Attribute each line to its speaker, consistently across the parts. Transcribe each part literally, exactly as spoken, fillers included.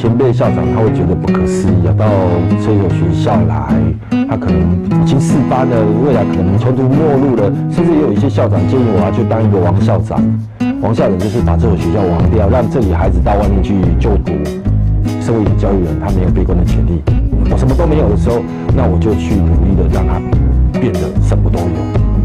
Speaker 1: 前辈校长他会觉得不可思议啊，到这所学校来，他可能已经四班了，未来可能穷途末路了，甚至也有一些校长建议我要去当一个王校长。王校长就是把这所学校亡掉，让这里孩子到外面去就读。身为一个教育人，他没有悲观的权利。我什么都没有的时候，那我就去努力的让他变得什么都有。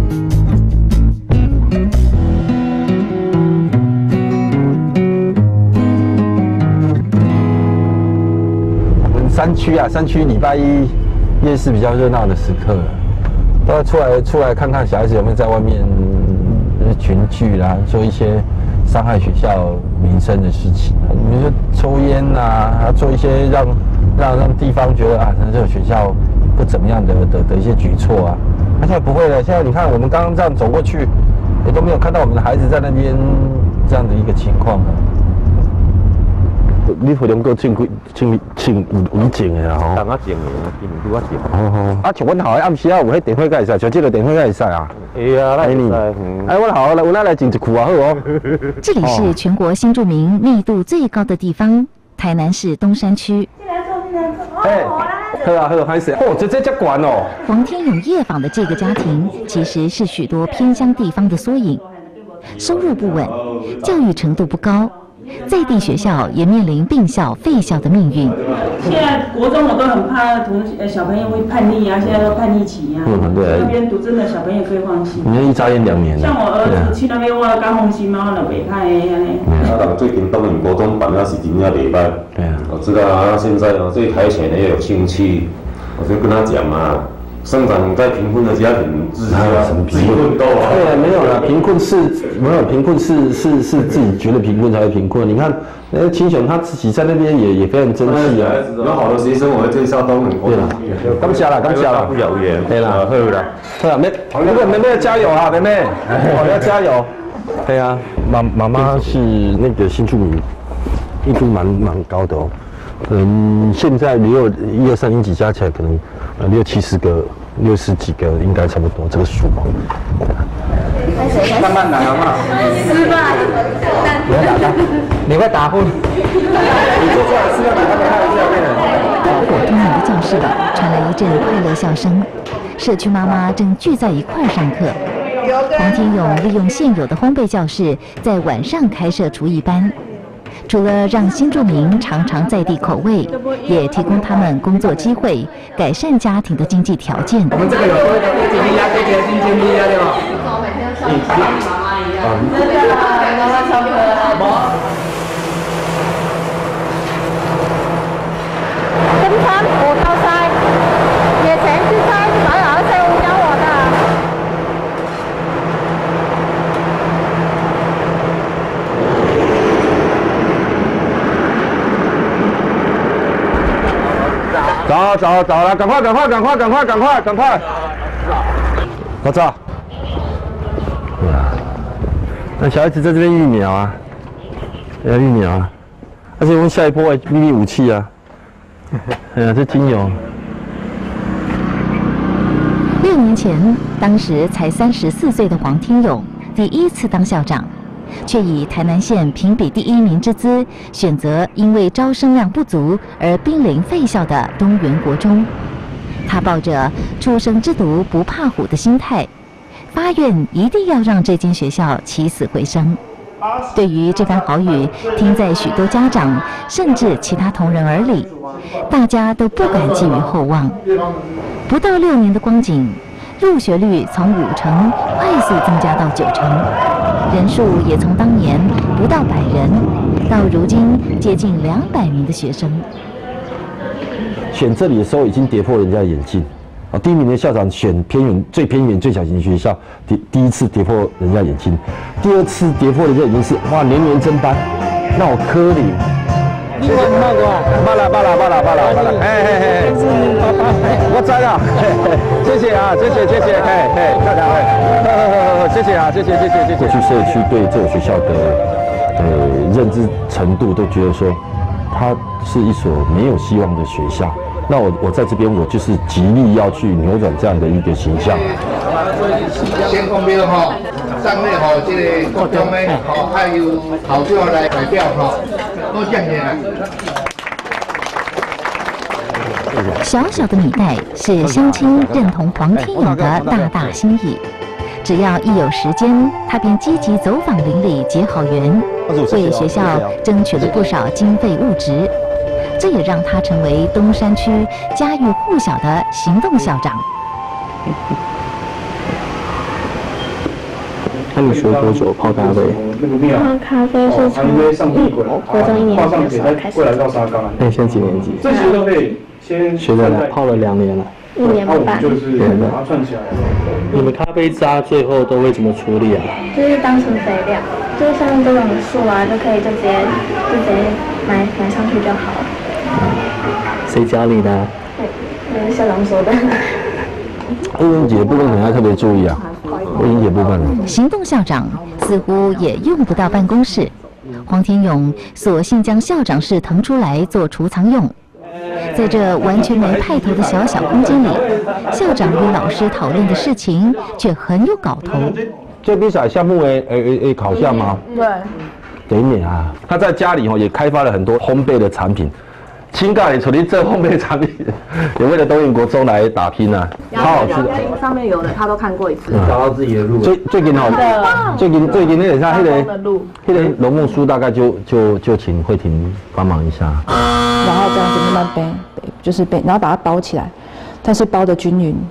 Speaker 1: 我们山区啊，山区礼拜一夜市比较热闹的时刻，都要出来出来看看小孩子有没有在外面群聚啦，做一些伤害学校名声的事情，比如说抽烟啊，做一些让让让地方觉得啊，这个学校不怎么样的的的一些举措啊。那现在不会了，现在你看我们刚刚这样走过去，也都没有看到我们的孩子在那边这样的一个情况啊。你回龙哥穿几穿穿有有种的吼，
Speaker 2: 当啊种的，今年拄啊种。
Speaker 1: 哦吼，啊像阮校的暗时啊有迄电火会使，像这个电火会使啊。
Speaker 2: 会啊，来会使。
Speaker 1: 哎，我好，我来来种一库啊，好哦。
Speaker 3: 这里是全国新住民密度最高的地方，台南市东山区。
Speaker 4: 进来坐，进来坐。
Speaker 1: 哎，好啊好，还是哦，这这这管哦。
Speaker 3: 黄天勇夜访的这个家庭，其实是许多偏乡地方的缩影，收入不稳，教育程度不高。在地学校也面临并校废校的命运。
Speaker 4: 现在国中我都很怕同呃小朋友会叛逆啊，现在都叛逆期啊。
Speaker 1: 嗯，对。
Speaker 4: 那边读真的小朋友可以放心。
Speaker 1: 你一眨眼两年了。
Speaker 4: 像我儿子去那边，我刚放心嘛，我就袂歹的安尼。
Speaker 5: 啊，人最近东营国中办了是真正袂歹。
Speaker 1: 对啊。
Speaker 5: 我知道啊，现在哦，这台前也有亲戚，我就跟他讲嘛。生长在贫困的家庭，自己自己奋斗啊！
Speaker 1: 对，没有啦，贫困是没有贫困是是是自己觉得贫困才会贫困。你看，那个清雄他自己在那边也也非常争气啊。
Speaker 5: 有好的学生，我会介绍东营国中。
Speaker 1: 感谢啦，感谢啦，
Speaker 5: 不谣言。
Speaker 1: 对啦，好啦，好啦，妹，那个妹妹加油啊，妹妹，我要加油。对啊，妈妈妈是那个新住民，密度蛮蛮高的哦。嗯，现在六一二三年级加起来可能呃六七十个、六十几个应该差不多这个数目。
Speaker 2: 慢慢来好不好？
Speaker 4: 失败。
Speaker 2: 你会打架？你会打呼？你做出来是要给他们看一下面的。
Speaker 3: 火通明的教室里传来一阵快乐笑声，社区妈妈正聚在一块上课。黄天勇利用现有的烘焙教室，在晚上开设厨艺班。除了让新住民尝尝在地口味，也提供他们工作机会，改善家庭的经济条件。
Speaker 2: 我们这个有多一个经理呀，这个新经理呀，对吧？
Speaker 4: 我每天像妈妈一样。真的，妈妈超可爱。跟餐我到晒，也前去晒，买了晒我教我的。
Speaker 1: 走走走了，赶快赶快赶快赶快赶快赶快！我走。对啊，那小孩子在这边育苗啊，要育苗啊，而且我们下一波秘密武器啊，哎呀，这精油。
Speaker 3: 六年前，当时才三十四岁的黄天勇第一次当校长。却以台南县评比第一名之姿，选择因为招生量不足而濒临废校的东园国中。他抱着初生之犊不怕虎的心态，发愿一定要让这间学校起死回生。对于这番好语，听在许多家长甚至其他同仁耳里，大家都不敢寄予厚望。不到六年的光景，入学率从五成快速增加到九成。人数也从当年不到百人，到如今接近两百名的学生。
Speaker 1: 选这里的时候已经跌破人家的眼镜，啊，第一名的校长选偏远、最偏远、最小型学校，第第一次跌破人家眼镜，第二次跌破人家眼镜是哇年年增班，那我可怜。
Speaker 2: 你问那个？
Speaker 1: 巴拉巴拉巴拉巴拉巴拉，嘿嘿嘿，我知了，谢谢啊，谢谢谢谢，嘿嘿，大家嘿，谢谢啊，谢谢谢谢谢谢。过去社区对这个学校的呃认知程度都觉得说，它是一所没有希望的学校。那我我在这边我就是极力要去扭转这样的一个形象。
Speaker 6: 先公表哈，上面哈这个国中呢，哈还有校长来代表哈，多谢你啊。
Speaker 3: 小小的米袋是乡亲认同黄天勇的大大心意。只要一有时间，他便积极走访邻里结好缘，为学校争取了不少经费物质。这也让他成为东山区家喻户晓的行动校长。
Speaker 7: 那你学多久泡咖啡？
Speaker 8: 泡咖啡是从一国中一年级的时候开始。
Speaker 7: 那你现在几年级？
Speaker 8: 这些都可以
Speaker 7: 先学了泡了两年了。
Speaker 8: 一年半。
Speaker 7: 两年。你们咖啡渣最后都会怎么处理啊？
Speaker 8: 就是当成肥料，就像这种树啊，就可以就直接就直接埋埋上去就好了。
Speaker 7: 谁教你的？
Speaker 8: 对，校长说的。
Speaker 1: 英文节部分可能要特别注意啊，英文节部分。
Speaker 3: 行动校长似乎也用不到办公室，黄天勇索性将校长室腾出来做储藏用。在这完全没派头的小小空间里，校长与老师讨论的事情却很有搞头。
Speaker 1: 这比赛项目诶诶诶考项吗？
Speaker 4: 对。
Speaker 1: 等一年啊，他在家里哦也开发了很多烘焙的产品。青咖喱处理这烘焙产品，也为了东营国中来打拼啊，超好吃的。
Speaker 4: 上面有的他都看过一次，
Speaker 2: 找到自己的路。
Speaker 1: 最最近哦，最近最近那个像那个那个龙木书大概就就就请慧婷帮忙一下。
Speaker 9: 然后这样子慢慢背，就是背，然后把它包起来，但是包的均匀。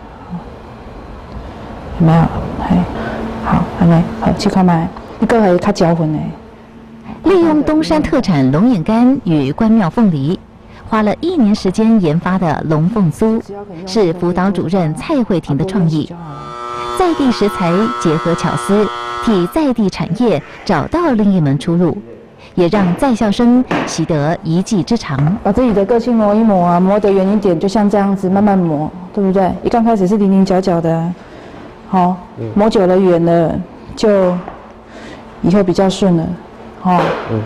Speaker 9: 有没有？嘿，好，安尼，好，去看麦，你个会较焦混的。
Speaker 3: 利用东山特产龙眼干与关庙凤梨，花了一年时间研发的龙凤酥，是辅导主任蔡慧婷的创意。在地食材结合巧思，替在地产业找到另一门出路，也让在校生习得一技之长。
Speaker 9: 把自己的个性磨一磨啊，磨得圆一点，就像这样子慢慢磨，对不对？一刚开始是零零角角的、啊，好，磨久了圆了，就以后比较顺了。哦，嗯，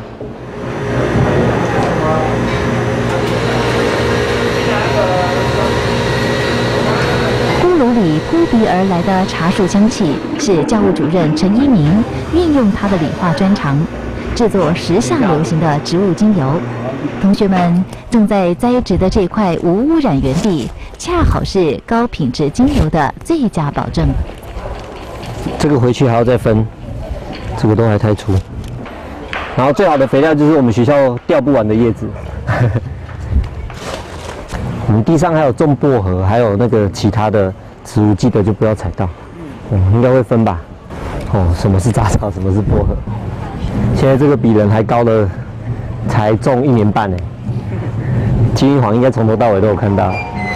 Speaker 3: 锅炉里扑鼻而来的茶树香气，是教务主任陈一鸣运用他的理化专长，制作时下流行的植物精油。同学们正在栽植的这块无污染园地，恰好是高品质精油的最佳保证。
Speaker 2: 这个回去还要再分，这个都还太粗。然后最好的肥料就是我们学校掉不完的叶子。我们地上还有种薄荷，还有那个其他的植物，记得就不要踩到。嗯，应该会分吧？哦，什么是杂草，什么是薄荷？现在这个比人还高了，才种一年半呢。金玉黄应该从头到尾都有看到。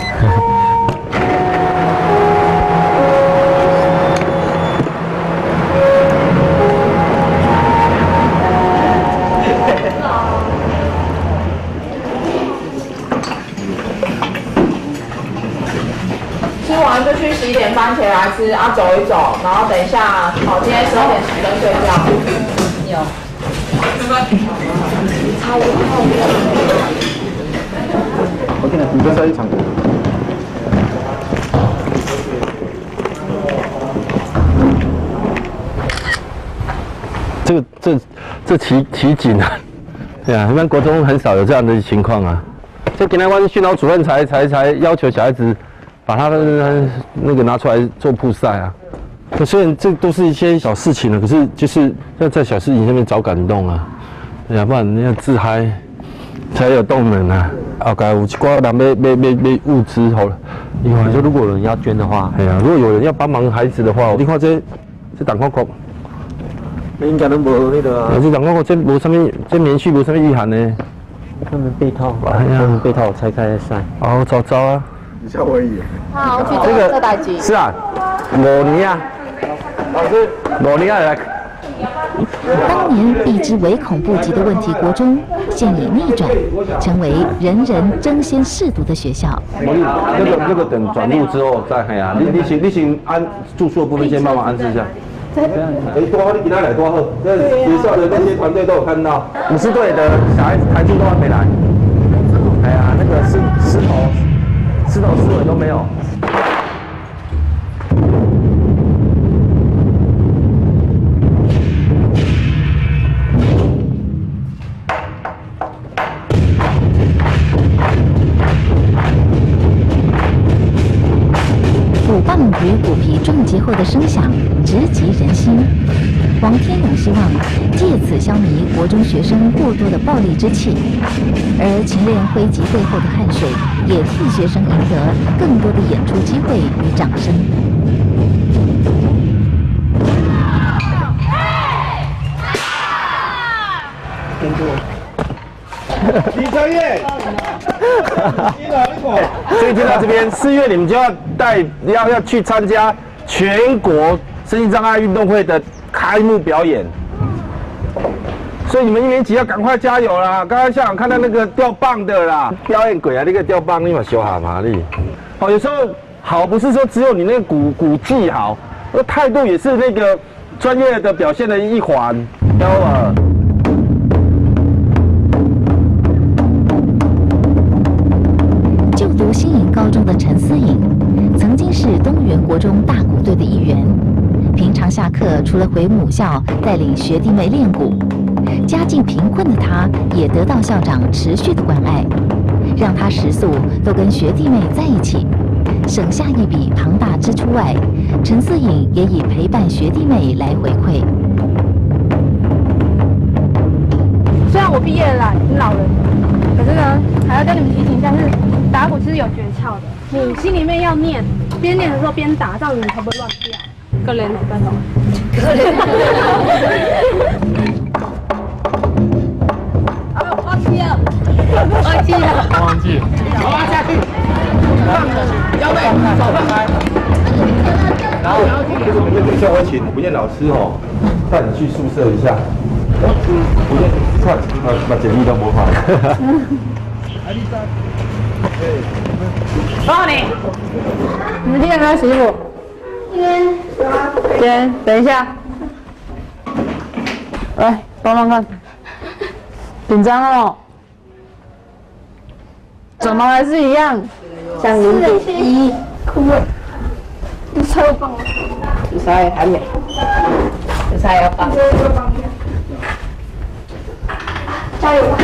Speaker 4: 就去洗一点番茄来吃啊，走一走，然后等一下，好，今天十二点十分睡觉。有。
Speaker 1: OK 了，你再上一场。这个这这奇奇景啊，对啊，一般国中很少有这样的情况啊。这今天我训导主任才才才要求小孩子。把他的那个拿出来做曝晒啊，虽然这都是一些小事情了，可是就是要在小事情上面找感动啊，对啊，不然你要自嗨才有动能啊。后盖有一寡人要要要要物资好了，
Speaker 2: 因为说如果有人要捐的话，
Speaker 1: 哎呀，如果有人要帮忙孩子的话，你看这这党广告，
Speaker 2: 那应该都无那个啊。
Speaker 1: 这党广告这无什么，这棉絮无什么意涵呢？
Speaker 2: 他们被套，把他们被套拆开晒。
Speaker 1: 哦，糟糟啊！
Speaker 6: 夏威夷。
Speaker 4: 好，去做这代志。
Speaker 1: 是啊，五年啊，老师，五年来。
Speaker 3: 当年避之唯恐不及的问题国中，现已逆转，成为人人争先试读的学校。
Speaker 1: 那个那个等转入之后再看呀，你你先你先安住宿的部分先帮忙安置一下。哎，多好，你今天来多好，这学校的那些团队都有看到。武士队的小孩子台柱都还没来。哎呀，那个石石头。石头思维都没有。
Speaker 3: 鼓棒与鼓皮撞击后的声响直击人心。王天勇希望借此消弭国中学生过多的暴力之气，而勤练挥击背后的汗水，也替学生赢得更多的演出机会与掌声。
Speaker 6: 李成业，
Speaker 1: 所以听到这边，四月你们就要带要要去参加全国身心障碍运动会的开幕表演，所以你们一年级要赶快加油啦！刚刚校长看到那个吊棒的啦，表演鬼啊，那个吊棒立马修好嘛力。哦，有时候好不是说只有你那个鼓鼓技好，那态度也是那个专业的表现的一环。然后啊。
Speaker 3: 就读新营高中的陈思颖，曾经是东园国中大鼓队的一员。平常下课除了回母校带领学弟妹练鼓，家境贫困的他也得到校长持续的关爱，让他食宿都跟学弟妹在一起，省下一笔庞大支出外，陈思颖也以陪伴学弟妹来回馈。
Speaker 8: 虽然我毕业了啦，是老人，可是呢，还要跟你们提醒一下，是打鼓其实有诀窍的。你心里面要念，边念的时候边打，这样你才不会乱掉。个人哪班懂？个人。忘记了，忘记了，
Speaker 7: 忘记了。
Speaker 6: 好啊，下去，放腰背，手放开。然后，我们等一下我请吴燕老师哦，带你去宿舍一下。吴燕，看，把把简历都模仿。
Speaker 8: 帮你，你们今天开始洗衣服。今天有啊。今天等一下，来帮忙看，紧张哦？怎么还是一样？像零点一，哭了。你猜我帮我？你猜还没？你猜要帮？加油吧！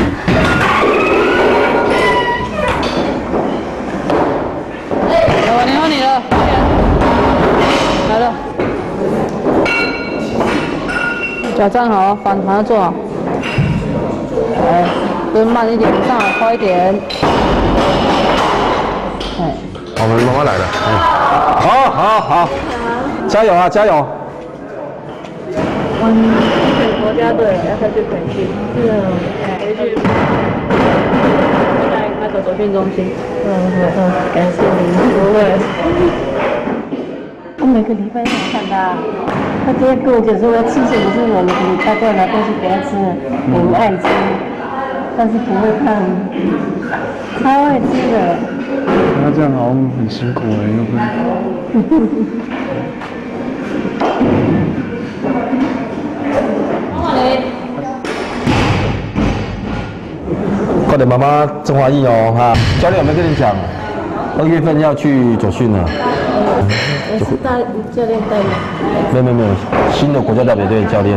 Speaker 8: 我你换你了，来了，脚站好，反弹做好，来，蹲慢一点，上来快一点，哎，
Speaker 1: 我们妈妈来了，嗯，好，好，好，加油啊，加油！
Speaker 8: 我们是国家队，要再去培训，是啊，培训，在那个培训中心。嗯嗯嗯，感谢您，不会。我每个礼拜都看他，他今天跟我讲说要吃什么，是我每个礼拜都要拿东西给他吃，我们爱吃，但是不会胖，超爱吃的。
Speaker 7: 那这样好像很辛苦哎，又不。
Speaker 1: 快点，妈妈郑华义哦哈！教练有没有跟你讲？二月份要去左训了。
Speaker 8: 也是带教练带吗？
Speaker 1: 没有没有没有，新的国家代表队教练。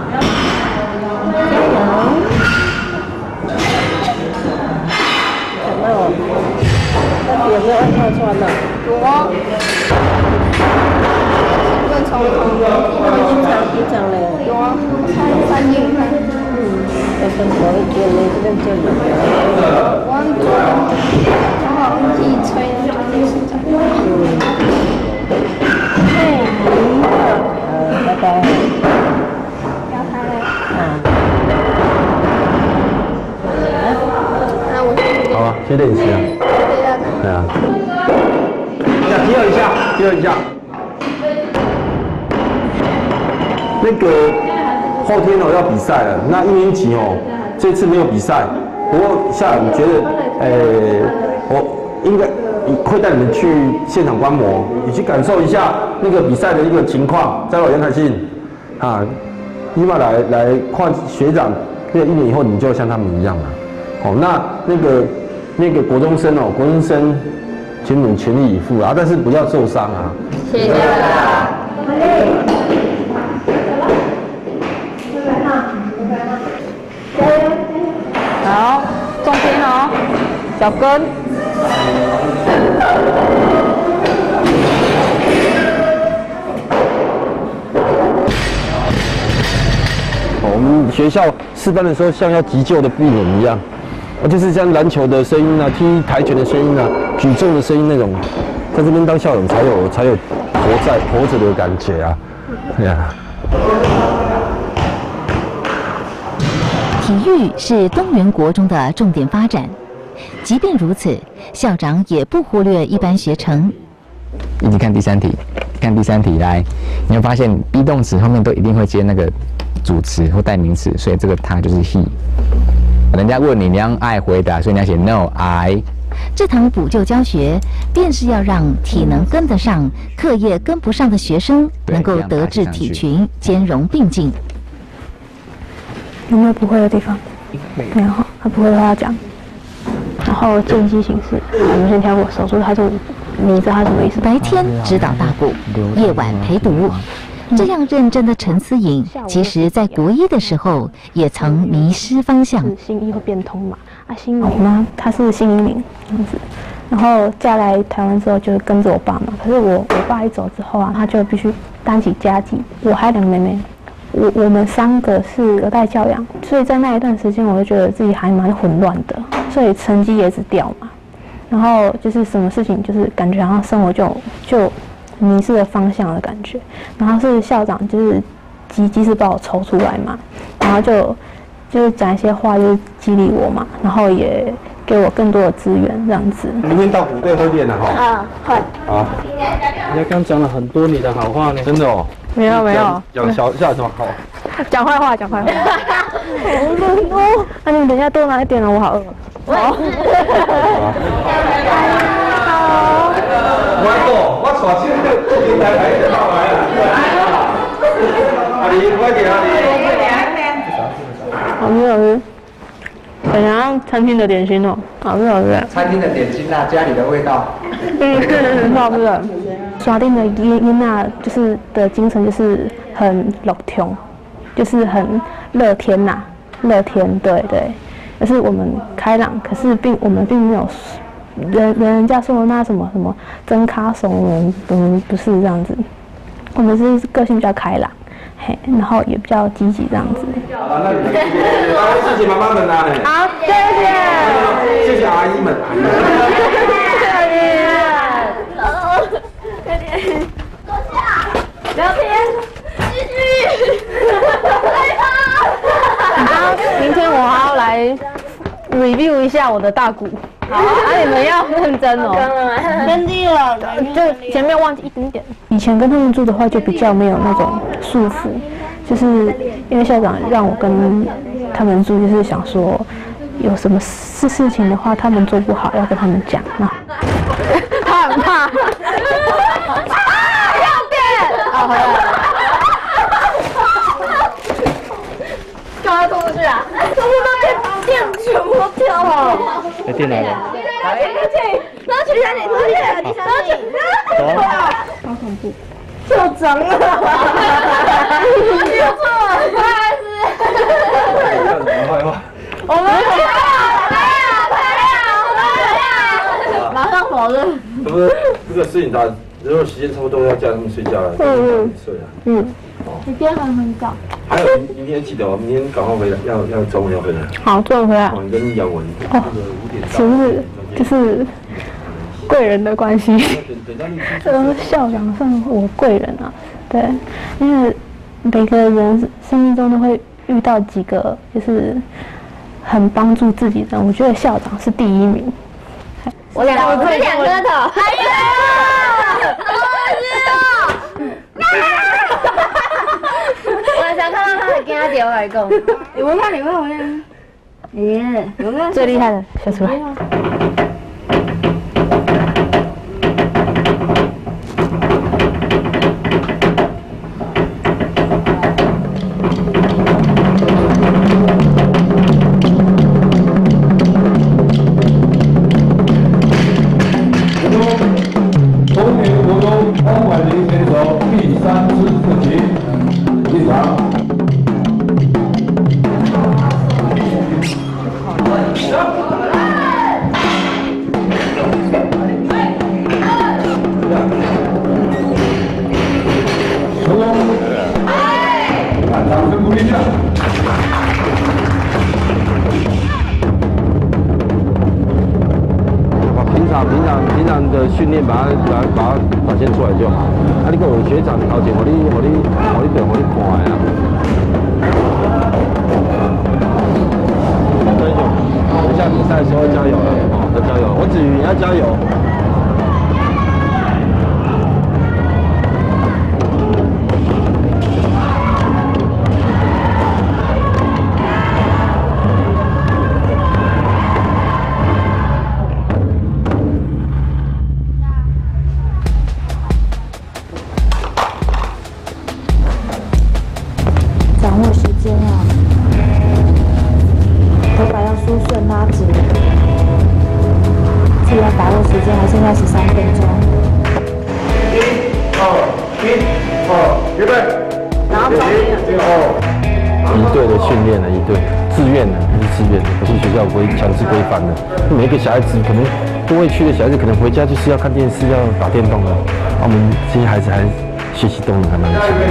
Speaker 8: 感冒？那有没有外套穿的？有啊。跟从从平常平常嘞。有啊，穿三件看。嗯。要分好一点嘞，这边就有。我刚好忘记吹了，就是这样。嘿，呃，拜拜。要开了。啊。那我去。
Speaker 1: 好啊，先练习啊。对啊。再第二一下，第二一下。那个。后天哦要比赛了，那一年级哦这次没有比赛，不过校长觉得，呃，我应该会带你们去现场观摩，你去感受一下那个比赛的一个情况，在我杨凯信啊，立马来来换学长，那一年以后你就像他们一样了。哦，那那个那个国中生哦，国中生，请你们全力以赴啊，但是不要受伤啊。
Speaker 8: 谢谢啦。好，重心哦，小跟。
Speaker 1: 学校示范的时候，像要急救的病人一样，啊，就是像篮球的声音啊、踢跆拳的声音啊、举重的声音那种，在这边当校长才有才有活在活着的感觉啊，对呀。
Speaker 3: 体育是东源国中的重点发展，即便如此，校长也不忽略一般学程。
Speaker 10: 一起看第三题，看第三题来，你会发现 be 动词后面都一定会接那个主词或代名词，所以这个他就是 he。人家问你，你要爱回答，所以你要写 no I。
Speaker 3: 这堂补救教学，便是要让体能跟得上、课业跟不上的学生，能够德智体群兼容并进。
Speaker 8: 有没有不会的地方？没有，他不会的话讲。然后间隙形式，我们先跳过手术，他说你知道他什么意思？
Speaker 3: 白天指导大补，夜晚陪读。这样认真的陈思颖，其实在国一的时候也曾迷失方向。
Speaker 8: 新一会变通嘛？啊，新我妈她是新移民这样子，然后嫁来台湾之后就跟着我爸嘛。可是我我爸一走之后啊，他就必须担起家计。我还有两个妹妹，我我们三个是隔代教养，所以在那一段时间，我就觉得自己还蛮混乱的，所以成绩也是掉嘛。然后就是什么事情，就是感觉好像生活就就。迷失了方向的感觉，然后是校长就是及及时把我抽出来嘛，然后就就是讲一些话，就是激励我嘛，然后也给我更多的资源这样子。
Speaker 6: 明天到虎队会练的哈。
Speaker 8: 啊，会。
Speaker 6: 啊。
Speaker 7: 人家刚讲了很多你的好话呢。
Speaker 6: 真的哦。
Speaker 8: 没有没有。
Speaker 6: 讲小下什么好？
Speaker 8: 讲坏话，讲坏话。好冷哦。那你们等一下多拿一点了，我好饿。好。
Speaker 6: 我我我带这个平台来就到来了。阿丽，快点阿丽。
Speaker 8: 好吃好吃，很像餐厅的点心哦，好吃好吃。
Speaker 11: 餐厅的点心啊，家里的味道。
Speaker 8: 嗯，很好吃的。耍定的囡囡仔就是的精神就是很乐天，就是很乐天呐，乐天，对对。可是我们开朗，可是并我们并没有。人人家说的那什么什么真咖怂人，不不是这样子，我们是个性比较开朗，嘿，然后也比较积极这样子。
Speaker 6: 好，那你们谢谢妈妈们啊！
Speaker 8: 好，谢谢，
Speaker 6: 谢谢阿姨们。
Speaker 8: 谢谢，快点，坐下，聊天，继续。好，明天我还要来 review 一下我的大鼓。好，啊，你们要认真哦，认真了，就前面忘记一点点。以前跟他们住的话，就比较没有那种束缚，就是因为校长让我跟他们住，就是想说有什么事事情的话，他们做不好要跟他们讲。那他很怕，啊，要电，啊，回来了，赶快冲出去啊！冲出去，电全部都掉了。
Speaker 7: 哎，电来了。
Speaker 8: 拿去，拿去，拿去，拿去，拿去，拿去，好恐怖，就脏了。有错，不好意思。我们没有，没有，没有，马上否认。
Speaker 6: 这不是这个事情，他如果时间差不多要叫他们睡觉了，嗯嗯，睡了。嗯。
Speaker 8: 你今天还很早。
Speaker 6: 还有明明天记得哦，明天赶快回来，要要中午要回来。
Speaker 8: 好，中午回来。
Speaker 6: 哦，你跟杨文那个五点到。
Speaker 8: 是不是就是贵人的关系？呃，校长算我贵人啊，对，因为每个人生命中都会遇到几个就是很帮助自己的人，我觉得校长是第一名。我两个，我们两个的，还有，我想看到他的跟他姐我来讲，你问看，你问我看，耶，最厉害的小出来。
Speaker 6: 掌声鼓励一下。
Speaker 1: 训练，把它把它把它展现出来就好。啊，你讲有学长头前，我你我你我你对我你看的啊。加油！等下比赛的时候加油了哦，要加油！我子瑜要加油！
Speaker 9: 掌握时间啊，头发要梳顺拉直，自己要把握时间，还剩下十三分钟。
Speaker 6: 一、二、一、二，预备。然后
Speaker 1: 一队的训练呢，一队自愿的，不是自愿的，不是学校规强制规范的。每一个小孩子可能都会去的小孩子，可能回家就是要看电视，要打电动的。啊，我们这些孩子还学习动能还蛮强的。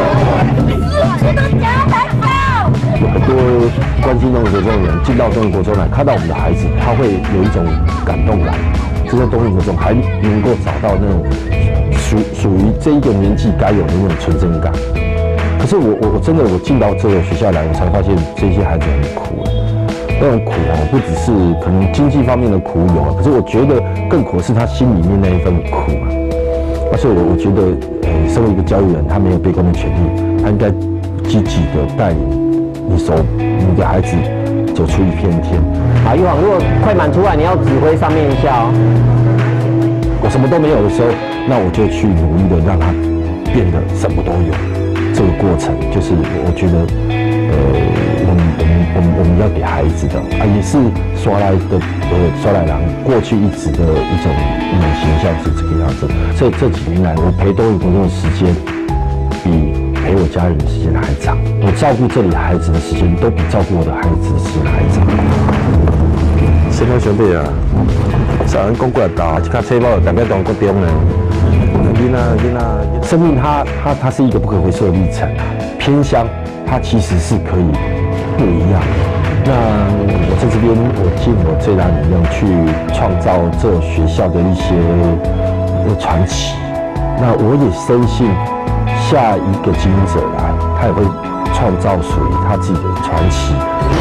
Speaker 1: 有很多关心动物的这种人进到动物国中来，看到我们的孩子，他会有一种感动感。这些动物国中还能够找到那种属属于这一个年纪该有的那种纯真感。可是我我我真的我进到这个学校来，我才发现这些孩子很苦。那种苦哦，不只是可能经济方面的苦有啊，可是我觉得更苦的是他心里面那一份苦啊。而且我我觉得，呃，身为一个教育人，他没有被公的权利，他应该积极的带领你手你的孩子走出一片天。
Speaker 2: 好，玉皇，如果快满出来，你要指挥上面一下哦。
Speaker 1: 我什么都没有的时候，那我就去努力的让他变得什么都有。这个过程就是我觉得，呃，我们我们我们我们要给孩子的啊，也是刷来的呃刷来郎过去一直的一种一种形象是这个样子。这这几年来，我陪多语国中的时间比陪我家人的时间还长，我照顾这里孩子的时间都比照顾我的孩子的时间还长。先生兄弟啊，上人讲过来打，这卡车包代表当国中呢。囡仔囡仔，生命它它它是一个不可回收的历程啊。偏乡它其实是可以不一样的。那我在这边，我尽我最大能量去创造这学校的一些传奇。那我也深信，下一个经营者来，他也会创造属于他自己的传奇。